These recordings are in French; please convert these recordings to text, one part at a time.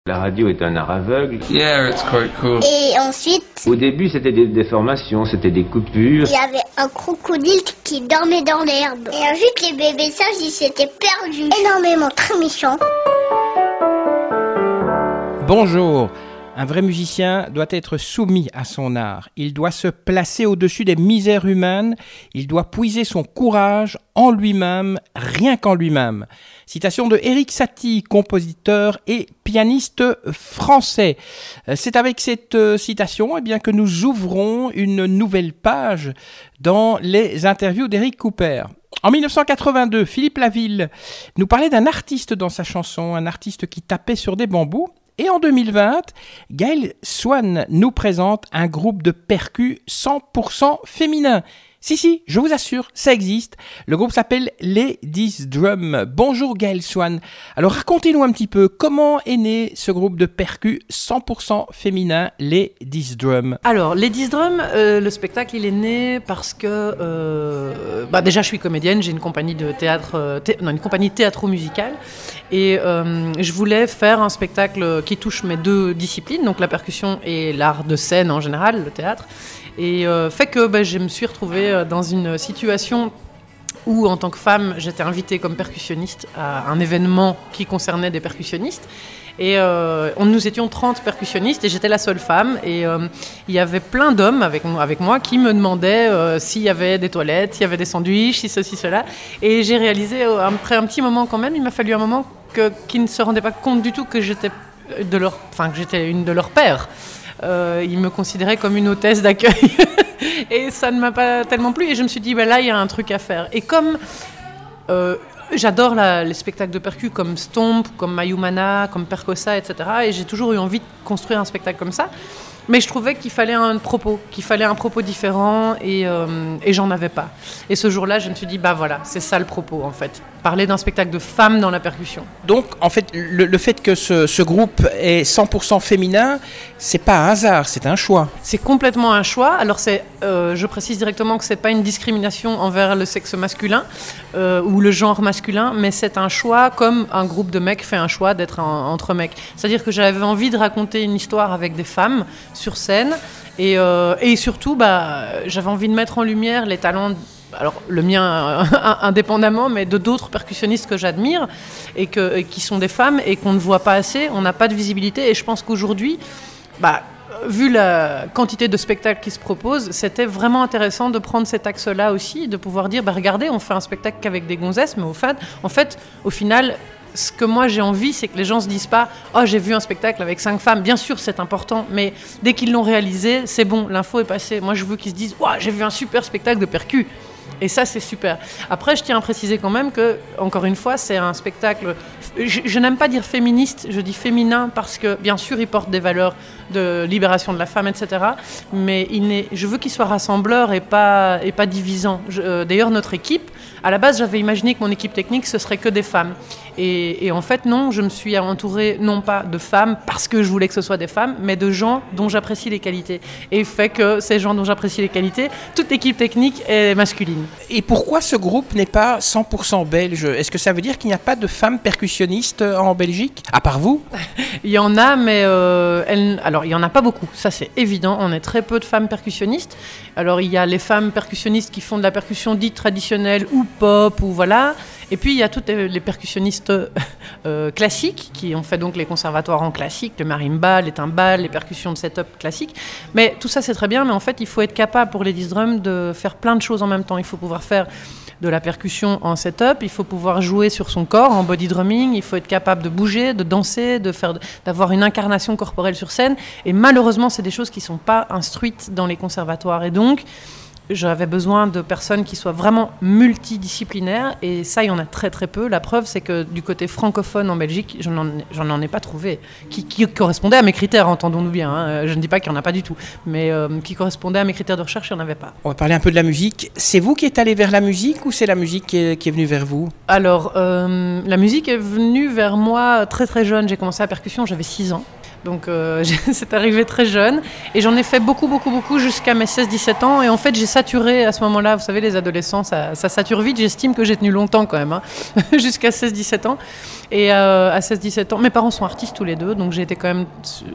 La radio est un art aveugle. Yeah, it's quite cool. Et ensuite, Au début, c'était des déformations, c'était des coupures. il y avait un crocodile qui dormait dans l'herbe. Et ensuite, les bébés sages, ils s'étaient perdus. Énormément, très méchants. Bonjour. Un vrai musicien doit être soumis à son art. Il doit se placer au-dessus des misères humaines. Il doit puiser son courage en lui-même, rien qu'en lui-même. Citation de Erik Satie, compositeur et pianiste français. C'est avec cette citation que nous ouvrons une nouvelle page dans les interviews d'Eric Cooper. En 1982, Philippe Laville nous parlait d'un artiste dans sa chanson, un artiste qui tapait sur des bambous. Et en 2020, Gaël Swan nous présente un groupe de percus 100% féminin. Si, je vous assure, ça existe. Le groupe s'appelle Ladies Drum. Bonjour Gaël Swan. Alors racontez-nous un petit peu comment est né ce groupe de percus 100% féminin, Ladies Drum. Alors, Ladies Drum, le spectacle, il est né parce que... déjà, je suis comédienne, j'ai une compagnie de théâtre, une compagnie théâtro-musicale. Et je voulais faire un spectacle qui touche mes deux disciplines, donc la percussion et l'art de scène en général, le théâtre. Et fait que je me suis retrouvée dans une situation où, en tant que femme, j'étais invitée comme percussionniste à un événement qui concernait des percussionnistes. Et nous étions 30 percussionnistes et j'étais la seule femme. Et il y avait plein d'hommes avec moi qui me demandaient s'il y avait des toilettes, s'il y avait des sandwichs, si ceci, cela. Et j'ai réalisé, après un petit moment quand même, il m'a fallu un moment qu'ils ne se rendaient pas compte du tout que j'étais une de leurs pères. Ils me considéraient comme une hôtesse d'accueil. Et ça ne m'a pas tellement plu. Et je me suis dit, là, il y a un truc à faire. Et comme... j'adore les spectacles de percus comme Stomp, comme Mayumana, comme Percossa, etc. Et j'ai toujours eu envie de construire un spectacle comme ça. Mais je trouvais qu'il fallait un propos différent et j'en avais pas. Et ce jour-là, je me suis dit, voilà, c'est ça le propos en fait. Parler d'un spectacle de femmes dans la percussion. Donc, en fait, le fait que ce groupe est 100% féminin, c'est pas un hasard, c'est un choix. C'est complètement un choix. Alors, je précise directement que c'est pas une discrimination envers le sexe masculin ou le genre masculin, mais c'est un choix comme un groupe de mecs fait un choix d'être entre mecs. C'est-à-dire que j'avais envie de raconter une histoire avec des femmes sur scène et surtout, j'avais envie de mettre en lumière les talents. Alors le mien indépendamment, mais de d'autres percussionnistes que j'admire et qui sont des femmes et qu'on ne voit pas assez, on n'a pas de visibilité. Et je pense qu'aujourd'hui, vu la quantité de spectacles qui se proposent, c'était vraiment intéressant de prendre cet axe-là aussi, de pouvoir dire, regardez, on fait un spectacle qu'avec des gonzesses, mais en fait, au final, ce que moi j'ai envie, c'est que les gens se disent pas « Oh, j'ai vu un spectacle avec 5 femmes ». Bien sûr, c'est important, mais dès qu'ils l'ont réalisé, c'est bon, l'info est passée. Moi, je veux qu'ils se disent « Oh, j'ai vu un super spectacle de percus ». Et ça, c'est super. Après, je tiens à préciser quand même que, encore une fois, c'est un spectacle... Je n'aime pas dire féministe, je dis féminin parce que, bien sûr, il porte des valeurs de libération de la femme, etc. Mais je veux qu'il soit rassembleur et pas divisant. D'ailleurs, notre équipe, à la base, j'avais imaginé que mon équipe technique, ce serait que des femmes. Et en fait, non, je me suis entourée, non pas de femmes, parce que je voulais que ce soit des femmes, mais de gens dont j'apprécie les qualités. Et fait que ces gens dont j'apprécie les qualités, toute l'équipe technique est masculine. Et pourquoi ce groupe n'est pas 100% belge ? Est-ce que ça veut dire qu'il n'y a pas de femmes percussionnistes en Belgique, à part vous ? Il y en a, mais alors il n'y en a pas beaucoup, ça c'est évident. On est très peu de femmes percussionnistes. Alors il y a les femmes percussionnistes qui font de la percussion dite traditionnelle ou pop, ou voilà. Et puis il y a toutes les percussionnistes classiques qui ont fait donc les conservatoires en classique, le marimba, les timbales, les percussions de setup classiques. Mais tout ça c'est très bien, mais en fait il faut être capable pour Ladies Drum de faire plein de choses en même temps. Il faut pouvoir faire de la percussion en setup, il faut pouvoir jouer sur son corps en body drumming, il faut être capable de bouger, de danser, d'avoir une incarnation corporelle sur scène. Et malheureusement c'est des choses qui ne sont pas instruites dans les conservatoires. Et donc j'avais besoin de personnes qui soient vraiment multidisciplinaires et ça, il y en a très très peu. La preuve, c'est que du côté francophone en Belgique, je n'en ai pas trouvé qui correspondait à mes critères, entendons-nous bien. Hein. Je ne dis pas qu'il n'y en a pas du tout, mais qui correspondait à mes critères de recherche, il n'y en avait pas. On va parler un peu de la musique. C'est vous qui êtes allé vers la musique ou c'est la musique qui est venue vers vous ? Alors, la musique est venue vers moi très très jeune. J'ai commencé la percussion, j'avais 6 ans. Donc c'est arrivé très jeune et j'en ai fait beaucoup jusqu'à mes 16-17 ans et en fait j'ai saturé à ce moment-là, vous savez les adolescents ça sature vite, j'estime que j'ai tenu longtemps quand même, jusqu'à 16-17 ans et à 16-17 ans, mes parents sont artistes tous les deux donc j'ai été quand même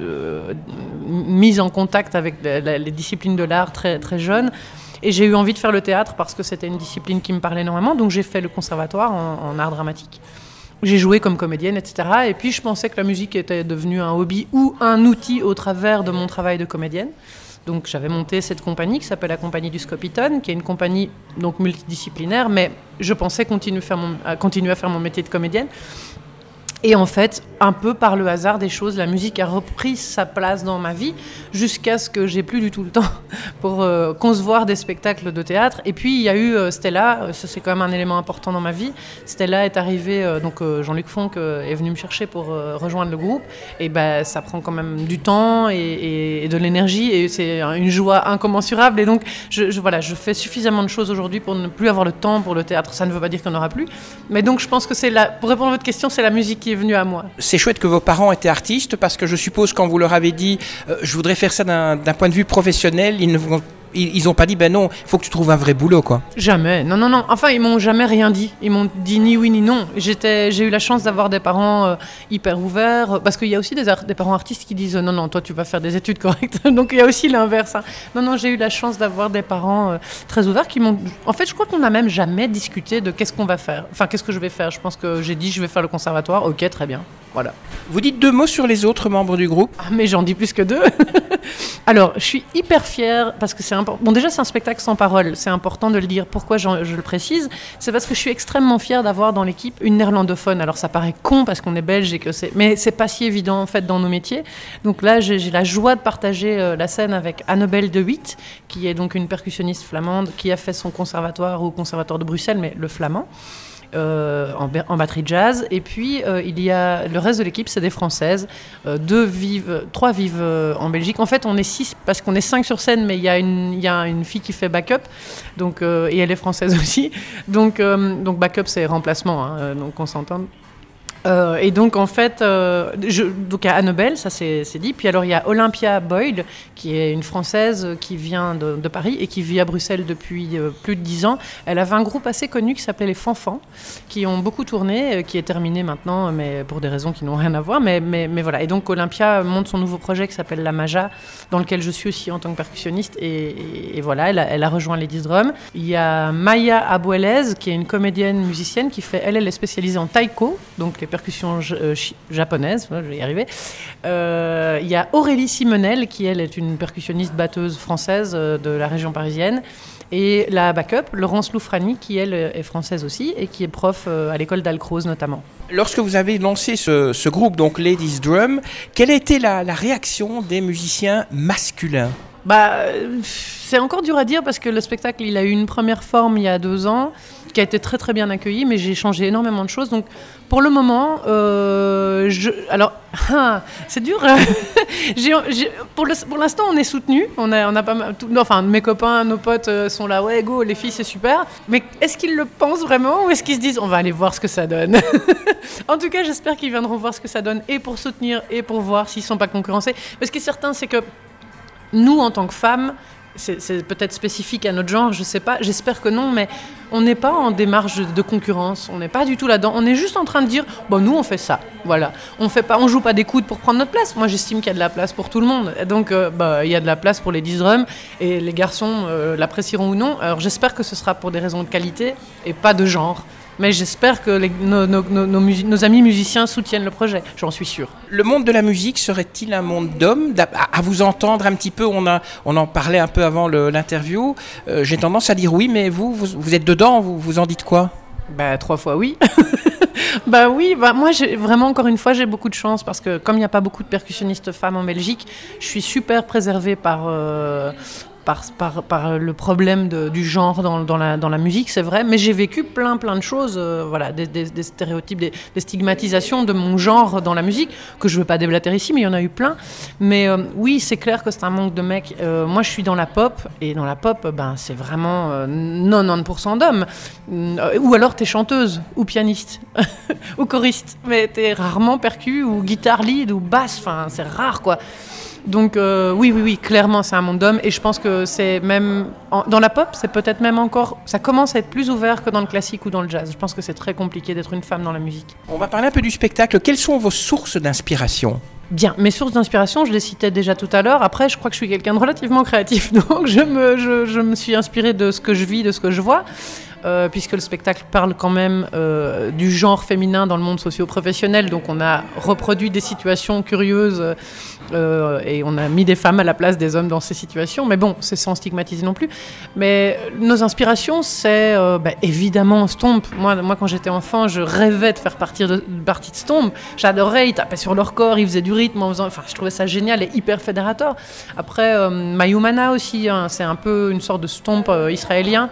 mise en contact avec les disciplines de l'art très, très jeune et j'ai eu envie de faire le théâtre parce que c'était une discipline qui me parlait énormément donc j'ai fait le conservatoire en art dramatique. J'ai joué comme comédienne, etc. Et puis, je pensais que la musique était devenue un hobby ou un outil au travers de mon travail de comédienne. Donc, j'avais monté cette compagnie qui s'appelle la Compagnie du Scopiton, qui est une compagnie donc multidisciplinaire, mais je pensais continuer à faire mon métier de comédienne. Et en fait, un peu par le hasard des choses, la musique a repris sa place dans ma vie jusqu'à ce que j'ai plus du tout le temps pour concevoir des spectacles de théâtre. Et puis il y a eu Stella, ça c'est quand même un élément important dans ma vie. Stella est arrivée, Jean-Luc Fonck est venu me chercher pour rejoindre le groupe. Et ça prend quand même du temps et de l'énergie et c'est une joie incommensurable. Et donc je fais suffisamment de choses aujourd'hui pour ne plus avoir le temps pour le théâtre. Ça ne veut pas dire qu'il n'y en aura plus. Mais donc je pense que pour répondre à votre question, c'est la musique qui est venue à moi. C'est chouette que vos parents étaient artistes parce que je suppose quand vous leur avez dit je voudrais faire ça d'un point de vue professionnel, ils n'ont pas dit non, il faut que tu trouves un vrai boulot quoi. Jamais, non. Enfin, ils m'ont jamais rien dit. Ils m'ont dit ni oui ni non. J'ai eu la chance d'avoir des parents hyper ouverts parce qu'il y a aussi des parents artistes qui disent non, toi tu vas faire des études correctes. Donc il y a aussi l'inverse. Hein. Non, j'ai eu la chance d'avoir des parents très ouverts qui m'ont. En fait, je crois qu'on n'a même jamais discuté de qu'est-ce qu'on va faire. Enfin, qu'est-ce que je vais faire. Je pense que j'ai dit je vais faire le conservatoire. Ok, très bien. Voilà. Vous dites 2 mots sur les autres membres du groupe ? Mais j'en dis plus que 2. Alors, je suis hyper fière parce que c'est important. Bon, déjà, c'est un spectacle sans parole. C'est important de le dire. Pourquoi je le précise ? C'est parce que je suis extrêmement fière d'avoir dans l'équipe une néerlandophone. Alors, ça paraît con parce qu'on est belge et que mais c'est pas si évident en fait dans nos métiers. Donc là, j'ai la joie de partager la scène avec Annabelle de Witt, qui est donc une percussionniste flamande qui a fait son conservatoire au Conservatoire de Bruxelles, mais le flamand. En batterie jazz et puis il y a le reste de l'équipe, c'est des Françaises, 3 vivent en Belgique. En fait on est 6 parce qu'on est 5 sur scène, mais il y a une fille qui fait backup donc, et elle est française aussi donc backup c'est remplacement hein, donc on s'entend. Et donc en fait, donc il y a Annabelle, ça c'est dit. Puis alors il y a Olympia Boyle, qui est une Française qui vient de Paris et qui vit à Bruxelles depuis plus de 10 ans. Elle avait un groupe assez connu qui s'appelait les Fanfans, qui ont beaucoup tourné, qui est terminé maintenant, mais pour des raisons qui n'ont rien à voir. Mais voilà. Et donc Olympia monte son nouveau projet qui s'appelle La Maja, dans lequel je suis aussi en tant que percussionniste. Et voilà, elle a rejoint les 10 drums. Il y a Maya Abuelez, qui est une comédienne musicienne qui fait, elle est spécialisée en taiko, donc les percussion japonaise, je vais y arriver. Il y a Aurélie Simonel, qui elle est une percussionniste batteuse française de la région parisienne. Et la backup, Laurence Loufrani, qui elle est française aussi et qui est prof à l'école d'Alcroze notamment. Lorsque vous avez lancé ce groupe, donc Ladies Drum, quelle a été la réaction des musiciens masculins ? C'est encore dur à dire parce que le spectacle, il a eu une première forme il y a 2 ans, qui a été très très bien accueillie, mais j'ai changé énormément de choses. Donc pour le moment, c'est dur. Pour l'instant, on est soutenus. On a pas mal. Enfin, mes copains, nos potes sont là. Ouais, go, les filles, c'est super. Mais est-ce qu'ils le pensent vraiment ou est-ce qu'ils se disent, on va aller voir ce que ça donne. En tout cas, j'espère qu'ils viendront voir ce que ça donne et pour soutenir et pour voir s'ils sont pas concurrencés. Mais ce qui est certain, c'est que nous, en tant que femmes, c'est peut-être spécifique à notre genre, je sais pas, j'espère que non, mais on n'est pas en démarche de concurrence, on n'est pas du tout là-dedans, on est juste en train de dire, nous on fait ça, voilà, on joue pas des coudes pour prendre notre place, moi j'estime qu'il y a de la place pour tout le monde, donc il y a de la place pour les 10 drums, et les garçons l'apprécieront ou non, alors j'espère que ce sera pour des raisons de qualité, et pas de genre. Mais j'espère que nos amis musiciens soutiennent le projet, j'en suis sûre. Le monde de la musique serait-il un monde d'hommes ? À vous entendre un petit peu, on en parlait un peu avant l'interview. J'ai tendance à dire oui, mais vous êtes dedans, vous en dites quoi ? 3 fois oui. Moi, vraiment, encore une fois, j'ai beaucoup de chance parce que comme il n'y a pas beaucoup de percussionnistes femmes en Belgique, je suis super préservée par par le problème du genre dans la musique, c'est vrai, mais j'ai vécu plein de choses, voilà, des stéréotypes, des stigmatisations de mon genre dans la musique, que je ne veux pas déblatérer ici, mais il y en a eu plein. Mais oui, c'est clair que c'est un manque de mecs. Moi, je suis dans la pop, et dans la pop, c'est vraiment 90% d'hommes. Ou alors, t'es chanteuse, ou pianiste, ou choriste, mais t'es rarement percu, ou guitare lead, ou basse, enfin, c'est rare, quoi. Donc oui, clairement c'est un monde d'hommes et je pense que c'est même dans la pop, c'est peut-être même encore, ça commence à être plus ouvert que dans le classique ou dans le jazz. Je pense que c'est très compliqué d'être une femme dans la musique. On va parler un peu du spectacle. Quelles sont vos sources d'inspiration ? Bien, mes sources d'inspiration, je les citais déjà tout à l'heure. Après, je crois que je suis quelqu'un de relativement créatif, donc je me suis inspirée de ce que je vis, de ce que je vois. Puisque le spectacle parle quand même du genre féminin dans le monde socio-professionnel. Donc on a reproduit des situations curieuses et on a mis des femmes à la place des hommes dans ces situations. Mais bon, c'est sans stigmatiser non plus. Mais nos inspirations, c'est évidemment Stomp. Moi, quand j'étais enfant, je rêvais de faire partie de Stomp. J'adorais, ils tapaient sur leur corps, ils faisaient du rythme. Enfin, je trouvais ça génial et hyper fédérateur. Après, Mayumana aussi, hein, c'est un peu une sorte de Stomp israélien.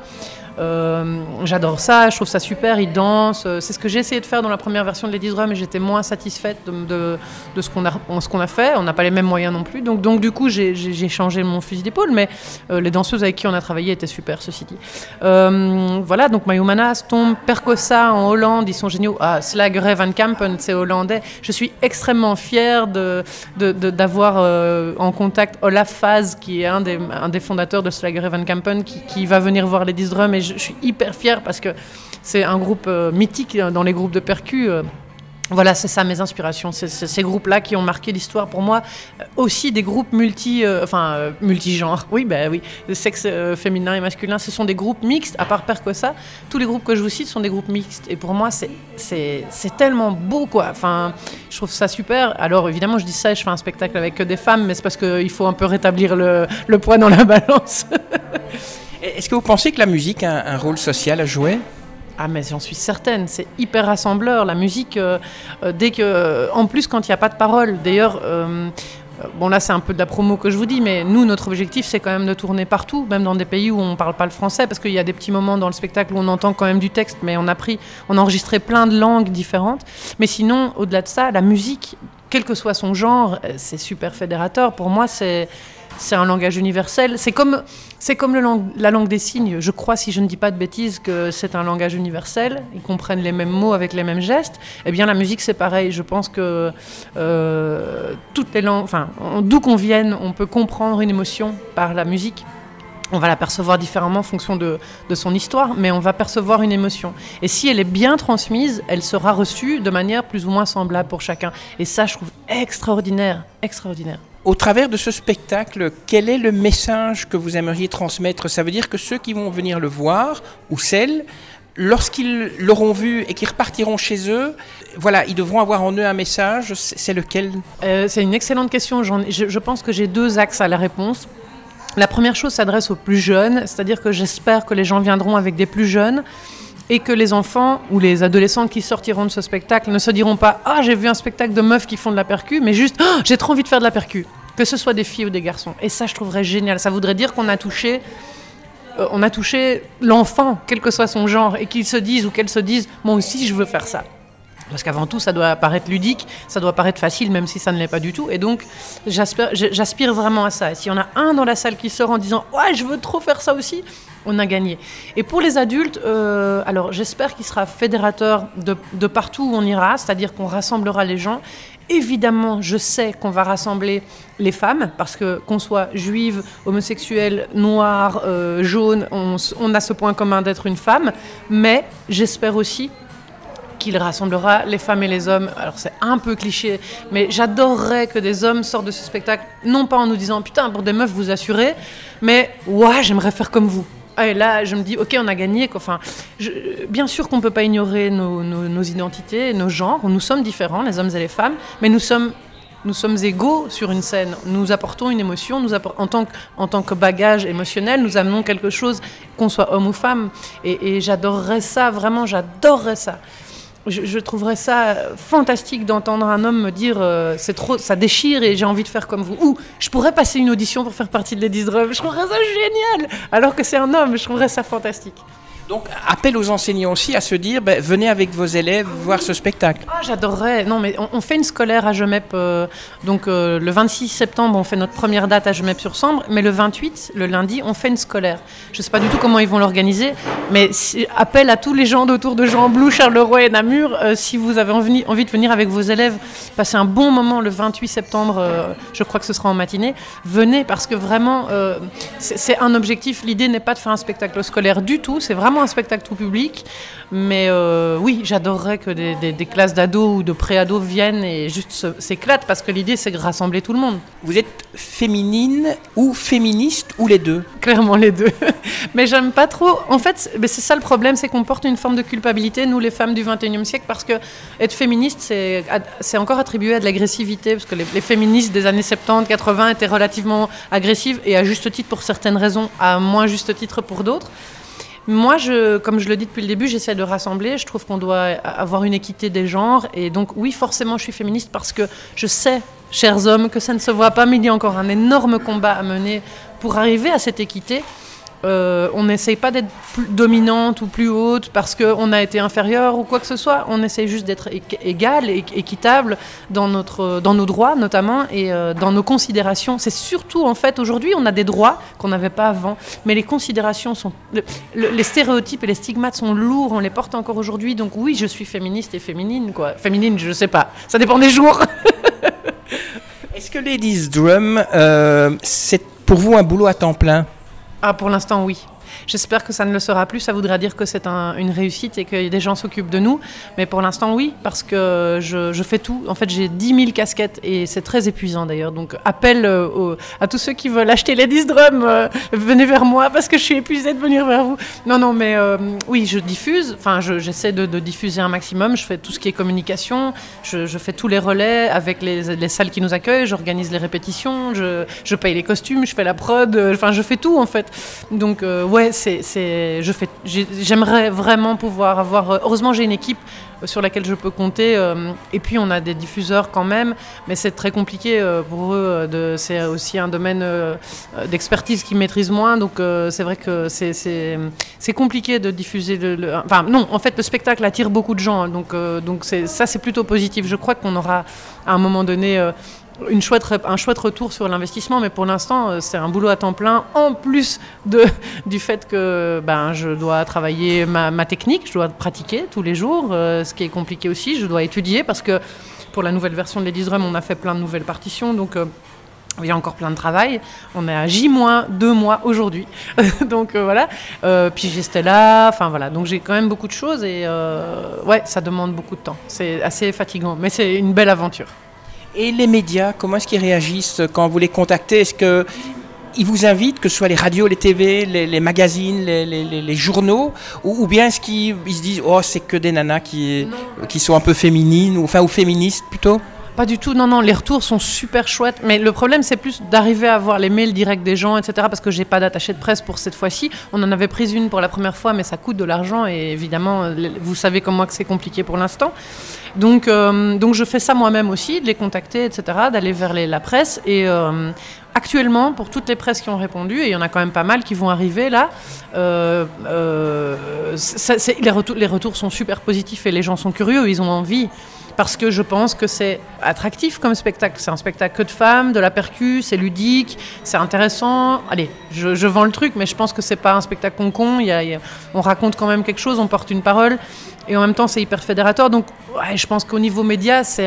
J'adore ça, je trouve ça super, ils dansent. C'est ce que j'ai essayé de faire dans la première version de Ladies Drum et j'étais moins satisfaite de ce qu'on a fait. On n'a pas les mêmes moyens non plus, donc du coup j'ai changé mon fusil d'épaule, mais les danseuses avec qui on a travaillé étaient super, ceci dit. Voilà, donc Mayumana, Stomp, Perkosa en Hollande, ils sont géniaux. Slagerij Van Kampen, c'est hollandais. Je suis extrêmement fière d'avoir en contact Olaf Faz, qui est un des fondateurs de Slagerij Van Kampen, qui va venir voir Ladies Drum, et je suis hyper fière parce que c'est un groupe mythique dans les groupes de percus. Voilà, c'est ça mes inspirations, c'est ces groupes-là qui ont marqué l'histoire pour moi. Aussi des groupes multigenres, oui, le sexe féminin et masculin, ce sont des groupes mixtes, à part Perkosa. Tous les groupes que je vous cite sont des groupes mixtes. Et pour moi, c'est tellement beau, quoi. Enfin, je trouve ça super. Alors, évidemment, je dis ça et je fais un spectacle avec que des femmes, mais c'est parce qu'il faut un peu rétablir le poids dans la balance. Est-ce que vous pensez que la musique a un rôle social à jouer ? Ah, mais j'en suis certaine, c'est hyper rassembleur. La musique, en plus quand il n'y a pas de parole. D'ailleurs, bon là c'est un peu de la promo que je vous dis, mais nous notre objectif c'est quand même de tourner partout, même dans des pays où on ne parle pas le français, parce qu'il y a des petits moments dans le spectacle où on entend quand même du texte, mais on a enregistré plein de langues différentes. Mais sinon, au-delà de ça, la musique, quel que soit son genre, c'est super fédérateur. Pour moi, c'est un langage universel. C'est comme la langue des signes. Je crois, si je ne dis pas de bêtises, que c'est un langage universel. Ils comprennent les mêmes mots avec les mêmes gestes. Eh bien, la musique, c'est pareil. Je pense que toutes les langues, d'où qu'on vienne, on peut comprendre une émotion par la musique. On va la percevoir différemment en fonction de son histoire, mais on va percevoir une émotion. Et si elle est bien transmise, elle sera reçue de manière plus ou moins semblable pour chacun. Et ça, je trouve extraordinaire, extraordinaire. Au travers de ce spectacle, quel est le message que vous aimeriez transmettre ? Ça veut dire que ceux qui vont venir le voir, ou celles, lorsqu'ils l'auront vu et qu'ils repartiront chez eux, voilà, ils devront avoir en eux un message. C'est lequel ? C'est une excellente question. Je pense que j'ai 2 axes à la réponse. La première chose s'adresse aux plus jeunes, c'est-à-dire que j'espère que les gens viendront avec des plus jeunes et que les enfants ou les adolescents qui sortiront de ce spectacle ne se diront pas « Ah, j'ai vu un spectacle de meufs qui font de la percu », mais juste « Ah, j'ai trop envie de faire de la percu », que ce soit des filles ou des garçons. Et ça, je trouverais génial. Ça voudrait dire qu'on a touché l'enfant, quel que soit son genre, et qu'il se dise ou qu'elle se dise « Moi aussi, je veux faire ça ». Parce qu'avant tout, ça doit paraître ludique, ça doit paraître facile, même si ça ne l'est pas du tout. Et donc, j'aspire vraiment à ça. Et s'il y en a un dans la salle qui sort en disant « Ouais, je veux trop faire ça aussi », on a gagné. Et pour les adultes, alors j'espère qu'il sera fédérateur de partout où on ira, c'est-à-dire qu'on rassemblera les gens. Évidemment, je sais qu'on va rassembler les femmes, parce que qu'on soit juive, homosexuelle, noire, jaune, on a ce point commun d'être une femme. Mais j'espère aussi qu'il rassemblera les femmes et les hommes. Alors c'est un peu cliché, mais j'adorerais que des hommes sortent de ce spectacle, non pas en nous disant « Putain, pour des meufs, vous assurez », mais « Ouais, j'aimerais faire comme vous ». Et là, je me dis, ok, on a gagné. Enfin, bien sûr qu'on ne peut pas ignorer nos identités, nos genres. Nous sommes différents, les hommes et les femmes, mais nous sommes égaux sur une scène. Nous apportons une émotion, en tant que bagage émotionnel, nous amenons quelque chose, qu'on soit homme ou femme. Et j'adorerais ça, vraiment, j'adorerais ça. je trouverais ça fantastique d'entendre un homme me dire c'est trop, ça déchire et j'ai envie de faire comme vous. Ou je pourrais passer une audition pour faire partie de Ladies Drum. Je trouverais ça génial. Alors que c'est un homme, je trouverais ça fantastique. Donc, appel aux enseignants aussi à se dire, venez avec vos élèves voir ce spectacle. Ah, j'adorerais. Non, mais on fait une scolaire à Gemep. Le 26 septembre, on fait notre première date à Gemep-sur-Sambre. Mais le 28, le lundi, on fait une scolaire. Je ne sais pas du tout comment ils vont l'organiser. Mais appel à tous les gens d'autour de Jean-Blou, Charleroi et Namur. Si vous avez envie de venir avec vos élèves, passer un bon moment le 28 septembre, je crois que ce sera en matinée. Venez parce que vraiment, c'est un objectif. L'idée n'est pas de faire un spectacle scolaire du tout. C'est vraiment un spectacle tout public, mais oui, j'adorerais que des classes d'ados ou de pré-ados viennent et juste s'éclatent, parce que l'idée c'est de rassembler tout le monde. Vous êtes féminine ou féministe ou les deux? Clairement les deux, mais j'aime pas trop. En fait, c'est ça le problème, c'est qu'on porte une forme de culpabilité, nous les femmes du 21e siècle, parce que être féministe, c'est encore attribué à de l'agressivité, parce que les féministes des années 70, 80 étaient relativement agressives, et à juste titre pour certaines raisons, à moins juste titre pour d'autres. Moi, comme je le dis depuis le début, j'essaie de rassembler. Je trouve qu'on doit avoir une équité des genres. Et donc, oui, forcément, je suis féministe parce que je sais, chers hommes, que ça ne se voit pas, mais il y a encore un énorme combat à mener pour arriver à cette équité. On n'essaye pas d'être plus dominante ou plus haute parce qu'on a été inférieur ou quoi que ce soit. On essaye juste d'être égal et équitable dans nos droits notamment et dans nos considérations. C'est surtout, en fait, aujourd'hui, on a des droits qu'on n'avait pas avant, mais les considérations sont... les stéréotypes et les stigmates sont lourds, on les porte encore aujourd'hui. Donc oui, je suis féministe et féminine, quoi. Féminine, je sais pas. Ça dépend des jours. Est-ce que Ladies Drum, c'est pour vous un boulot à temps plein? Ah, pour l'instant, oui. J'espère que ça ne le sera plus. Ça voudrait dire que c'est une réussite et que des gens s'occupent de nous. Mais pour l'instant, oui, parce que je fais tout. En fait, j'ai 10 000 casquettes et c'est très épuisant d'ailleurs. Donc, appel à tous ceux qui veulent acheter Ladies Drum, venez vers moi parce que je suis épuisée de venir vers vous. Non, mais oui, je diffuse. Enfin, j'essaie de diffuser un maximum. Je fais tout ce qui est communication. Je fais tous les relais avec les salles qui nous accueillent. J'organise les répétitions. Je paye les costumes. Je fais la prod. Enfin, je fais tout en fait. Donc, ouais. J'aimerais vraiment pouvoir avoir... Heureusement, j'ai une équipe sur laquelle je peux compter. Et puis, on a des diffuseurs quand même. Mais c'est très compliqué pour eux. C'est aussi un domaine d'expertise qu'ils maîtrisent moins. Donc, c'est vrai que c'est compliqué de diffuser... Enfin, non, en fait, le spectacle attire beaucoup de gens. Donc ça, c'est plutôt positif. Je crois qu'on aura, à un moment donné... un chouette retour sur l'investissement, mais pour l'instant, c'est un boulot à temps plein, en plus du fait que je dois travailler ma technique, je dois pratiquer tous les jours, ce qui est compliqué aussi, je dois étudier, parce que pour la nouvelle version de Ladies Drum, on a fait plein de nouvelles partitions, donc il y a encore plein de travail. On est à J-2 mois aujourd'hui, donc voilà. Puis j'ai Stella, enfin voilà, donc j'ai quand même beaucoup de choses, et ouais, ça demande beaucoup de temps, c'est assez fatigant, mais c'est une belle aventure. Et les médias, comment est-ce qu'ils réagissent quand vous les contactez? Est-ce qu'ils vous invitent, que ce soit les radios, les TV, les magazines, les journaux, ou bien est-ce qu'ils se disent « Oh, c'est que des nanas qui sont un peu féminines, ou féministes plutôt ?» Pas du tout, non, les retours sont super chouettes, mais le problème c'est plus d'arriver à avoir les mails directs des gens, etc., parce que j'ai pas d'attaché de presse pour cette fois-ci. On en avait pris une pour la première fois, mais ça coûte de l'argent, et évidemment, vous savez comme moi que c'est compliqué pour l'instant. Donc je fais ça moi-même aussi, de les contacter, etc., d'aller vers la presse, et actuellement, pour toutes les presses qui ont répondu, et il y en a quand même pas mal qui vont arriver là, les retours sont super positifs, et les gens sont curieux, ils ont envie. Parce que je pense que c'est attractif comme spectacle. C'est un spectacle que de femmes, de la percu, c'est ludique, c'est intéressant. Allez, je vends le truc, mais je pense que c'est pas un spectacle con-con. On raconte quand même quelque chose, on porte une parole, et en même temps c'est hyper fédérateur. Donc ouais, je pense qu'au niveau média, c'est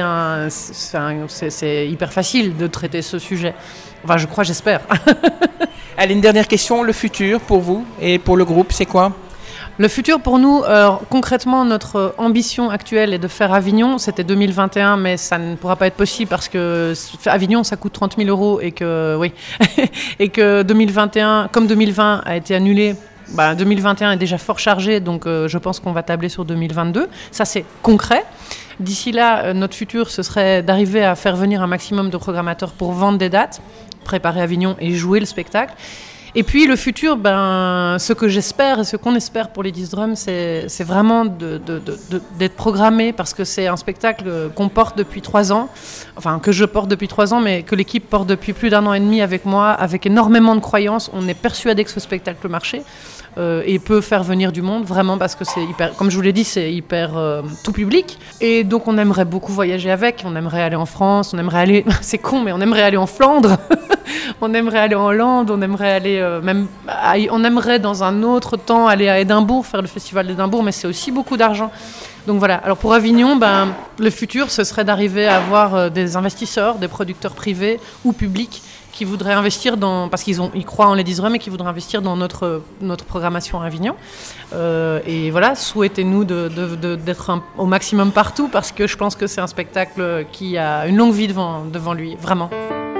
hyper facile de traiter ce sujet. Enfin, je crois, j'espère. Allez, une dernière question. Le futur pour vous et pour le groupe, c'est quoi ? Le futur pour nous, concrètement, notre ambition actuelle est de faire Avignon. C'était 2021, mais ça ne pourra pas être possible parce que Avignon, ça coûte 30 000 € et que, oui, et que 2021, comme 2020 a été annulé, 2021 est déjà fort chargé, donc je pense qu'on va tabler sur 2022. Ça, c'est concret. D'ici là, notre futur, ce serait d'arriver à faire venir un maximum de programmateurs pour vendre des dates, préparer Avignon et jouer le spectacle. Et puis le futur, ce que j'espère et ce qu'on espère pour les 10 drums, c'est vraiment d'être programmé, parce que c'est un spectacle qu'on porte depuis 3 ans, enfin que je porte depuis 3 ans, mais que l'équipe porte depuis plus d'1 an et demi avec moi, avec énormément de croyances. On est persuadé que ce spectacle peut marcher et peut faire venir du monde, vraiment, parce que c'est hyper, comme je vous l'ai dit, c'est hyper tout public. Et donc on aimerait beaucoup voyager avec, on aimerait aller en France, on aimerait aller, c'est con, mais on aimerait aller en Flandre, on aimerait aller en Hollande, on aimerait aller on aimerait dans un autre temps aller à Édimbourg, faire le festival d'Édimbourg, mais c'est aussi beaucoup d'argent. Donc voilà, alors pour Avignon, le futur, ce serait d'arriver à avoir des investisseurs, des producteurs privés ou publics qui voudraient investir parce qu'ils croient en les 10 drums et qui voudraient investir dans notre programmation à Avignon. Et voilà, souhaitez-nous d'être au maximum partout, parce que je pense que c'est un spectacle qui a une longue vie devant lui, vraiment.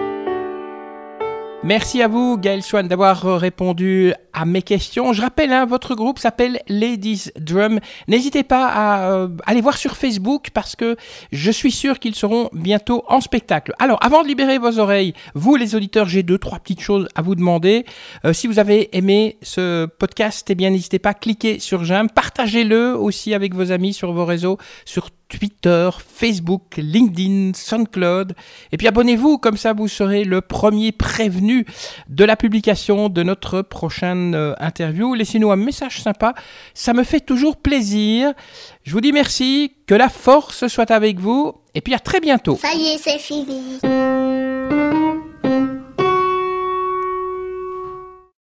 Merci à vous, Gaël Swan, d'avoir répondu à mes questions. Je rappelle, votre groupe s'appelle Ladies Drum. N'hésitez pas à aller voir sur Facebook, parce que je suis sûr qu'ils seront bientôt en spectacle. Alors, avant de libérer vos oreilles, vous les auditeurs, j'ai 2-3 petites choses à vous demander. Si vous avez aimé ce podcast, n'hésitez pas à cliquer sur j'aime. Partagez-le aussi avec vos amis sur vos réseaux, sur Twitter, Facebook, LinkedIn, SoundCloud. Et puis abonnez-vous, comme ça vous serez le premier prévenu de la publication de notre prochaine interview. Laissez-nous un message sympa, ça me fait toujours plaisir. Je vous dis merci, que la force soit avec vous, et puis à très bientôt. Ça y est, c'est fini.